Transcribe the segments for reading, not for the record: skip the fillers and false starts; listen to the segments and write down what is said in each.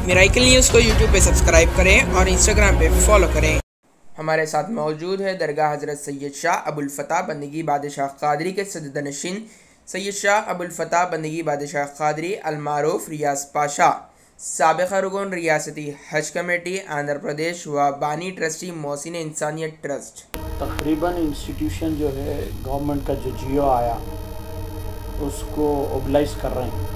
Miracle News को YouTube पे subscribe करें और इंस्टाग्राम पे फॉलो करें। हमारे साथ मौजूद है दरगाह हज़रत सैयद शाह अबुल फ़तह बंदगी बादशाह क़ादरी के सदरनशीन सैयद शाह अबुल फ़तह बंदगी बादशाह क़ादरी अलमारूफ रियाज पाशा, साबिक़ रुकन रियासती हज कमेटी आंध्र प्रदेश व बानी ट्रस्टी मोहसिन इंसानियत ट्रस्ट। तकरीबन इंस्टीट्यूशन जो है गवर्नमेंट का जो जियो आया उसको ओबलाइज कर रहे हैं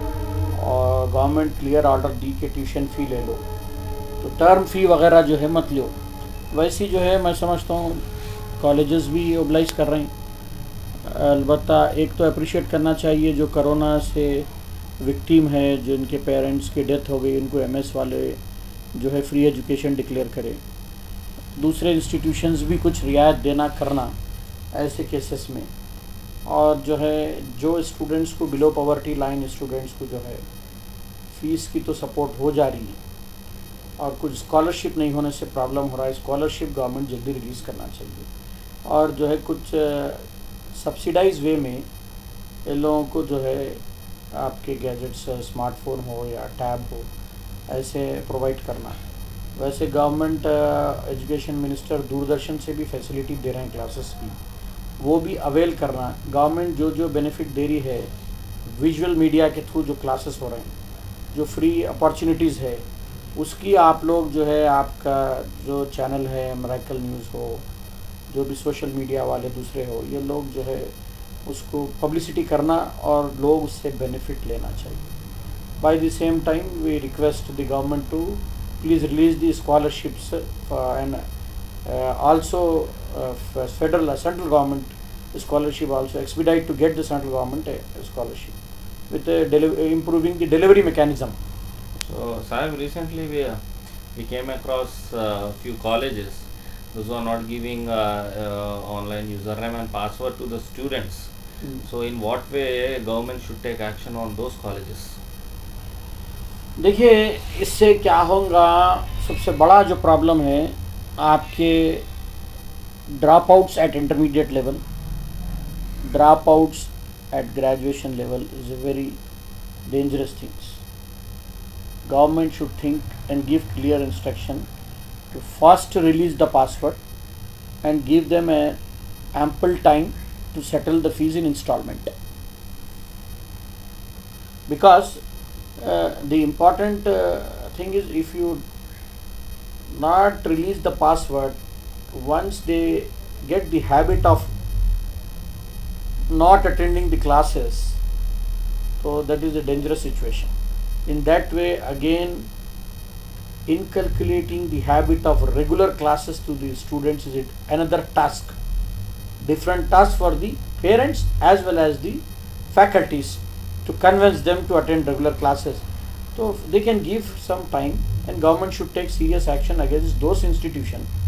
और गवर्नमेंट क्लियर ऑर्डर दी कि ट्यूशन फ़ी ले लो, तो टर्म फ़ी वगैरह जो है मत लो। वैसे जो है मैं समझता हूँ कॉलेजेस भी ओबलाइज कर रहे हैं। अलबत्ता एक तो अप्रिशिएट करना चाहिए जो कोरोना से विक्टिम है, जो इनके पेरेंट्स की डेथ हो गई, उनको एमएस वाले जो है फ्री एजुकेशन डिक्लेयर करें। दूसरे इंस्टीट्यूशंस भी कुछ रियायत देना करना ऐसे केसेस में, और जो है जो स्टूडेंट्स को बिलो पॉवर्टी लाइन स्टूडेंट्स को जो है फ़ीस की तो सपोर्ट हो जा रही है और कुछ स्कॉलरशिप नहीं होने से प्रॉब्लम हो रहा है। स्कॉलरशिप गवर्नमेंट जल्दी रिलीज़ करना चाहिए और जो है कुछ सब्सिडाइज वे में इन लोगों को जो है आपके गैजेट्स स्मार्टफोन हो या टैब हो ऐसे प्रोवाइड करना है। वैसे गवर्नमेंट एजुकेशन मिनिस्टर दूरदर्शन से भी फैसिलिटी दे रहे हैं क्लासेस की, वो भी अवेल करना। गवर्नमेंट जो जो बेनिफिट दे रही है विजुअल मीडिया के थ्रू जो क्लासेस हो रहे हैं, जो फ्री अपॉर्चुनिटीज़ है, उसकी आप लोग जो है आपका जो चैनल है मिरेकल न्यूज़ हो, जो भी सोशल मीडिया वाले दूसरे हो, ये लोग जो है उसको पब्लिसिटी करना और लोग उससे बेनिफिट लेना चाहिए। By the same time we request the government to please release the scholarships and also central government scholarship also expedite to get the central government scholarship with improving the delivery mechanism. So Sahib, recently we came across few colleges those are not giving online username and password to the students. So in what way government should take action on those colleges? देखिए इससे क्या होगा, सबसे बड़ा जो problem है आपके drop outs at intermediate level, drop outs at graduation level is a very dangerous things. Government should think and give clear instruction to first release the password and give them a ample time to settle the fees in installment, because the important thing is if you not release the password, once they get the habit of not attending the classes, so that is a dangerous situation. In that way again inculcating the habit of regular classes to the students is another task, different task for the parents as well as the faculties to convince them to attend regular classes. So they can give some time and government should take serious action against those institutions